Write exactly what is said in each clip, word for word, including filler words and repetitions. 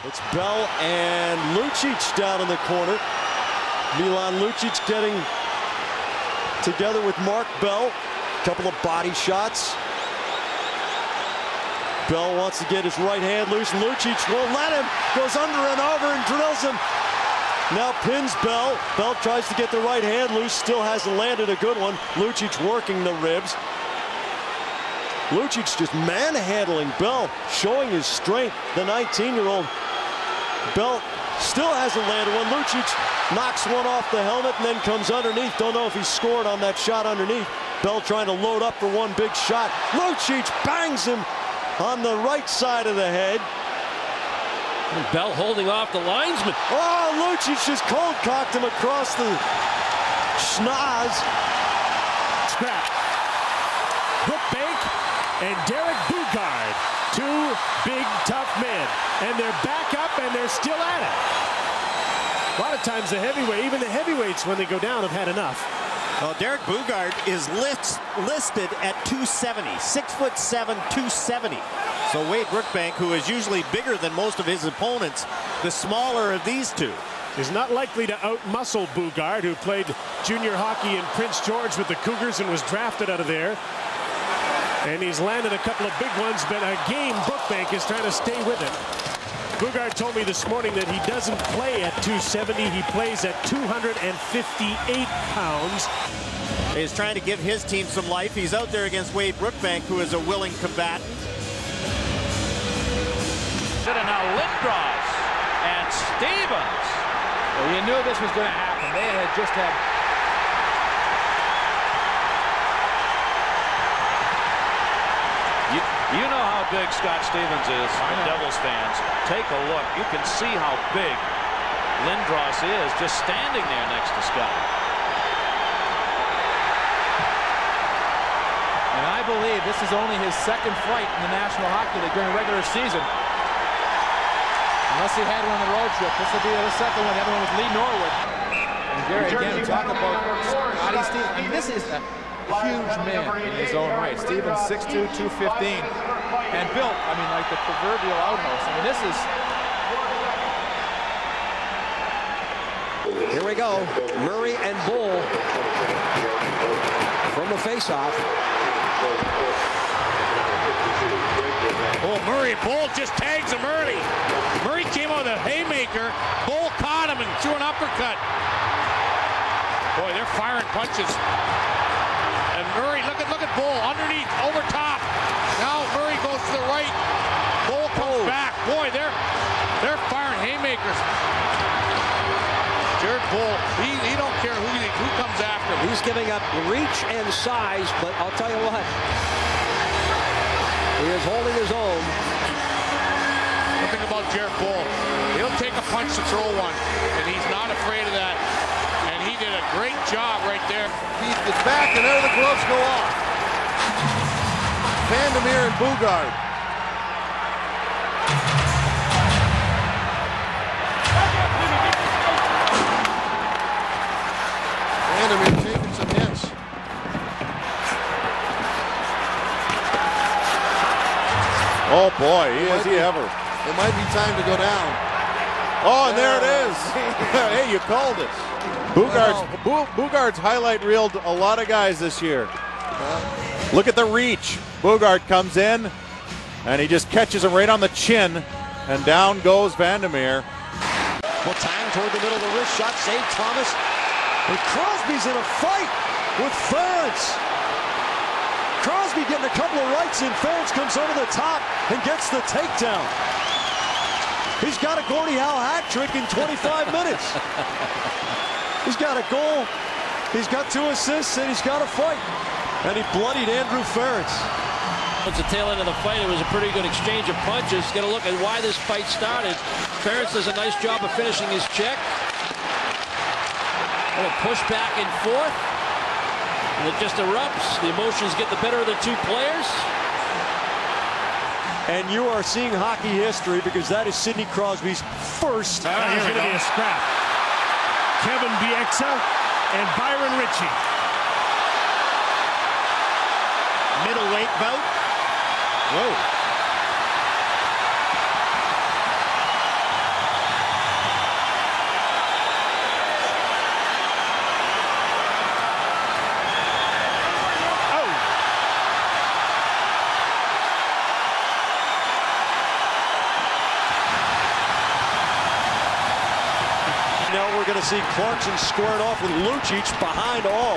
It's Bell and Lucic down in the corner. Milan Lucic getting together with Mark Bell. A couple of body shots. Bell wants to get his right hand loose, and Lucic won't let him. Goes under and over and drills him. Now pins Bell. Bell tries to get the right hand loose. Still hasn't landed a good one. Lucic working the ribs. Lucic just manhandling Bell, showing his strength. The nineteen-year-old Bell still hasn't landed one. Lucic knocks one off the helmet and then comes underneath. Don't know if he scored on that shot underneath. Bell trying to load up for one big shot. Lucic bangs him on the right side of the head. And Bell holding off the linesman. Oh, Lucic just cold cocked him across the schnoz. Scrap. Brookbank and Derek Boogaard. Two big, tough men. And they're back up and they're still at it. A lot of times the heavyweight, even the heavyweights when they go down have had enough. Well, Derek Boogaard is list, listed at two seventy, six foot seven, two seventy. So Wade Brookbank, who is usually bigger than most of his opponents, the smaller of these two, is not likely to out-muscle Boogaard, who played junior hockey in Prince George with the Cougars and was drafted out of there. And he's landed a couple of big ones, but again, Brookbank is trying to stay with it. Boogaard told me this morning that he doesn't play at two seventy. He plays at two hundred fifty-eight pounds. He's trying to give his team some life. He's out there against Wade Brookbank, who is a willing combatant. And now Lindros and Stevens. Well, you knew this was going to happen. They had just had. You, you know how big Scott Stevens is, the Devils fans. Take a look. You can see how big Lindros is just standing there next to Scott. And I believe this is only his second fight in the National Hockey League during the regular season. Unless he had one on the road trip. This will be the second one. The other one was Lee Norwood. And Gary, again, talk about Scotty Stevens. I mean, this is a huge man in his own right. Stevens, six two, two fifteen. And built, I mean, like the proverbial outhouse. I mean, this is... Here we go. Murray and Bull from the faceoff. Oh, Murray, Bull just tags him early. Murray came out with a haymaker. Bull caught him and threw an uppercut. Boy, they're firing punches. And Murray, look at look at Bull underneath, over top. Now Murray goes to the right. Bull comes oh. back. Boy, they're they're firing haymakers. Jared Bull, he, he don't care who he, who comes after him. He's giving up reach and size, but I'll tell you what. He is holding his own. One thing about Jared Bull, he'll take a punch to throw one, and he's not afraid of that. And he did a great job right there. Keith gets back, and there the gloves go off. Vandermeer and Boogaard. Vandermeer taking some hits. Oh boy, he is he ever. It might be time to go down. Oh, and there it is. Hey, you called it. Boogaard's, Bo Boogaard's highlight reeled a lot of guys this year. Look at the reach. Boogaard comes in, and he just catches him right on the chin, and down goes Vandermeer. Well, time toward the middle of the wrist shot, saved Thomas. And Crosby's in a fight with Ferentz. Crosby getting a couple of rights in. Ferentz comes over the top and gets the takedown. He's got a Gordie Howe hat trick in twenty-five minutes. He's got a goal, he's got two assists, and he's got a fight. And he bloodied Andrew Ferentz. It's the tail end of the fight. It was a pretty good exchange of punches. Got to look at why this fight started. Ferentz does a nice job of finishing his check. And a push back and forth. And it just erupts. The emotions get the better of the two players. And you are seeing hockey history because that is Sidney Crosby's first. Oh, here's going to be a scrap. Kevin Bieksa and Byron Ritchie. Middleweight bout. Whoa. we're going to see Clarkson squaring off with Lucic behind all.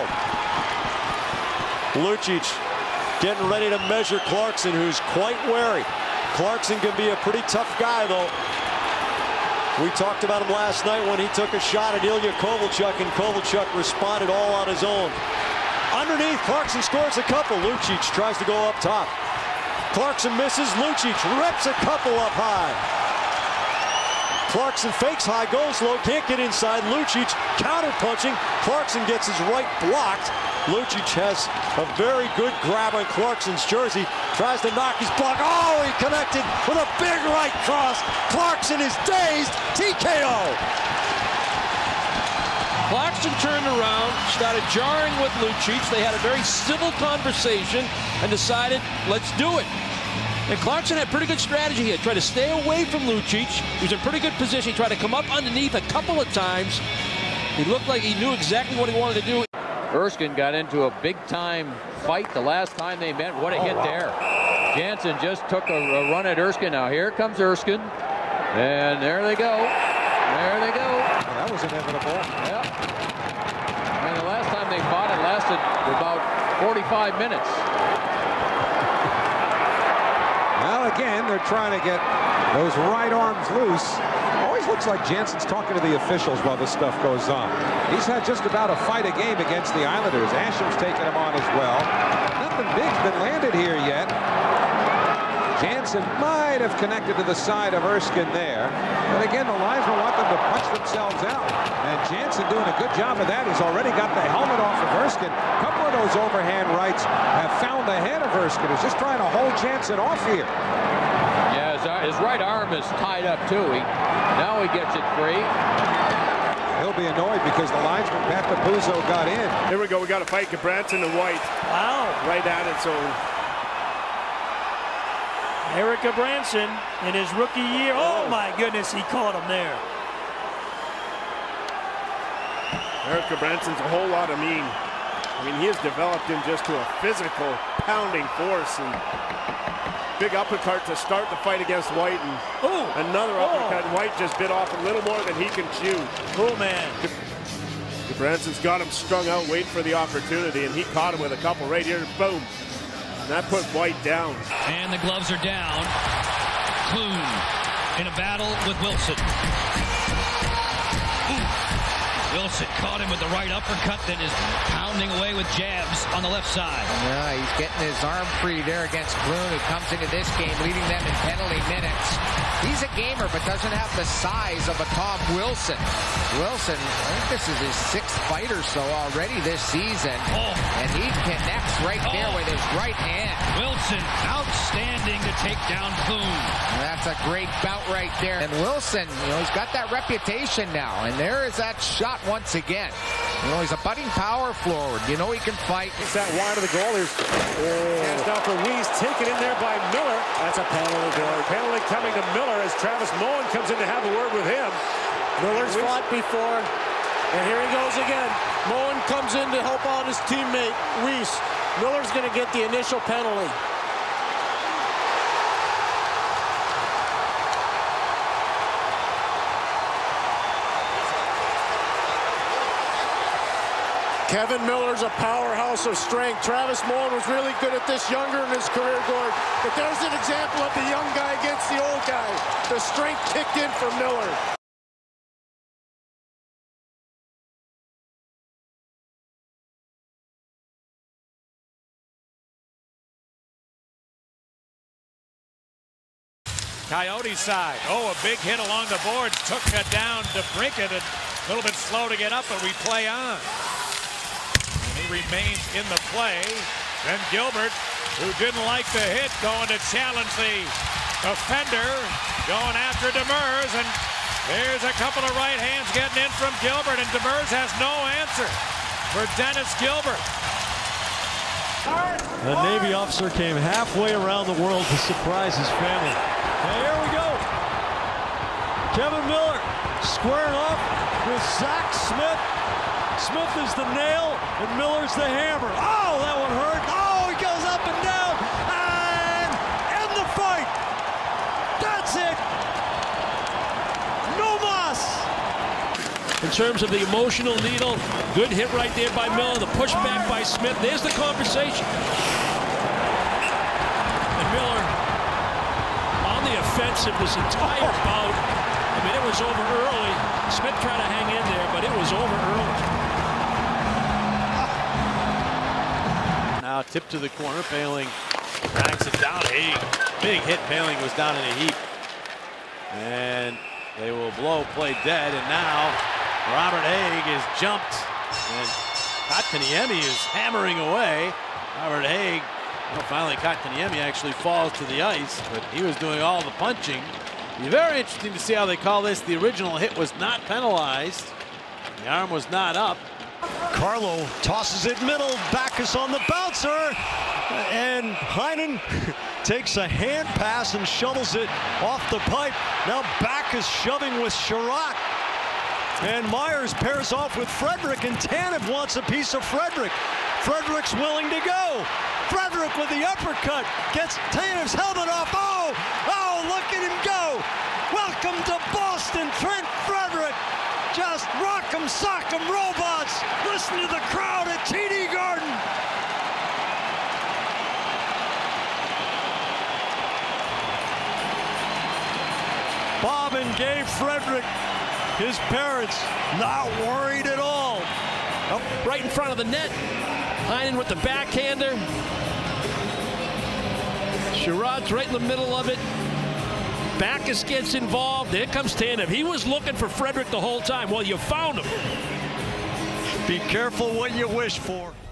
Lucic getting ready to measure Clarkson, who's quite wary. Clarkson can be a pretty tough guy, though. We talked about him last night when he took a shot at Ilya Kovalchuk, and Kovalchuk responded all on his own. Underneath, Clarkson scores a couple. Lucic tries to go up top. Clarkson misses. Lucic rips a couple up high. Clarkson fakes high, goes low, can't get inside. Lucic counter-punching. Clarkson gets his right blocked. Lucic has a very good grab on Clarkson's jersey. Tries to knock his block. Oh, he connected with a big right cross. Clarkson is dazed. T K O. Clarkson turned around, started jarring with Lucic. They had a very civil conversation and decided, let's do it. And Clarkson had pretty good strategy here. Tried to stay away from Lucic. He was in pretty good position. He tried to come up underneath a couple of times. He looked like he knew exactly what he wanted to do. Erskine got into a big-time fight the last time they met. What a hit there. Jansen just took a, a run at Erskine. Now here comes Erskine. And there they go. There they go. Well, that was inevitable. Yeah. I mean, the last time they fought, it lasted about forty-five minutes. Now again, they're trying to get those right arms loose. Always looks like Jansen's talking to the officials while this stuff goes on. He's had just about a fight a game against the Islanders. Asham's taking him on as well. Nothing big's been landed here yet. Jansen might have connected to the side of Erskine there. But again, the linesmen want them to punch themselves out. And Jansen doing a good job of that. He's already got the helmet off of Erskine. A couple of those overhand rights have found the head of Erskine. He's just trying to hold Jansen off here. Yeah, his, his right arm is tied up too. He, now he gets it free. He'll be annoyed because the linesman, Pat Capuzzo, got in. Here we go. We got a fight. Gudbranson and White. Wow. Right at it. So Erik Gudbranson in his rookie year. Oh, oh my goodness, he caught him there. Erik Gudbranson's a whole lot of mean. I mean, he has developed him just to a physical pounding force, and big uppercut to start the fight against White, and Ooh. another uppercut. Oh. White just bit off a little more than he can chew. Oh man. Gudbranson's got him strung out, waiting for the opportunity, and he caught him with a couple right here. Boom. And that put White down. And the gloves are down. Clune in a battle with Wilson. Ooh. Wilson caught him with the right uppercut, then is pounding away with jabs on the left side. Yeah, he's getting his arm free there against Clune, who comes into this game leading them in penalty minutes. He's a gamer, but doesn't have the size of a Tom Wilson. Wilson, I think this is his sixth fight or so already this season. Oh. And he connects right oh. there with his right hand. Wilson outstanding to take down Clune. And that's a great bout right there. And Wilson, you know, he's got that reputation now. And there is that shot once again. You know, he's a budding power forward. You know he can fight. It's that wide of the goal. There's oh. Down for Weiss, taken in there by Miller. That's a penalty. Penalty coming to Miller as Travis Moen comes in to have a word with him. Miller's Weiss fought before, and here he goes again. Moen comes in to help out his teammate, Weiss. Miller's going to get the initial penalty. Kevin Miller's a powerhouse of strength. Travis Moen was really good at this younger in his career, Gord. But there's an example of the young guy against the old guy. The strength kicked in for Miller. Coyote side. Oh, a big hit along the boards. Took it down to Brinket. A little bit slow to get up, but we play on. He remains in the play. Then Gilbert, who didn't like the hit, going to challenge the offender, going after Demers, and there's a couple of right hands getting in from Gilbert, and Demers has no answer for Dennis Gilbert. The Navy officer came halfway around the world to surprise his family. And here we go. Kevin Miller squaring off with Zach Smith. Smith is the nail, and Miller's the hammer. Oh, that one hurt. Oh, he goes up and down, and end the fight. That's it. No mas. in terms of the emotional needle. Good hit right there by Miller. The pushback by Smith. There's the conversation. And Miller on the offensive this entire bout. I mean, it was over early. Smith tried to hang in there, but it was over early. Now tip to the corner. Poehling tracks it down. Haig, big hit. Poehling was down in a heap. And they will blow play dead. And now Robert Haig is jumped. And Kotkaniemi is hammering away. Robert Haig, well, finally Kotkaniemi actually falls to the ice, but he was doing all the punching. It'll be very interesting to see how they call this. The original hit was not penalized. The arm was not up. Carlo tosses it middle. Backus on the bouncer. And Heinen takes a hand pass and shovels it off the pipe. Now Backus shoving with Sherratt. And Myers pairs off with Frederic, and Tanev wants a piece of Frederic. Frederic's willing to go. Frederic with the uppercut gets Tanev's helmet off. Oh, oh, look at him go. Welcome to Boston, Trent Frederic. Just rock 'em, sock 'em, robots. Listen to the crowd at T D Garden. Bobbin gave Frederic his parents, not worried at all. Oh, right in front of the net. Heinen with the backhander. Sherrod's right in the middle of it. Backus gets involved. There comes Tanev. He was looking for Frederic the whole time. Well, you found him. Be careful what you wish for.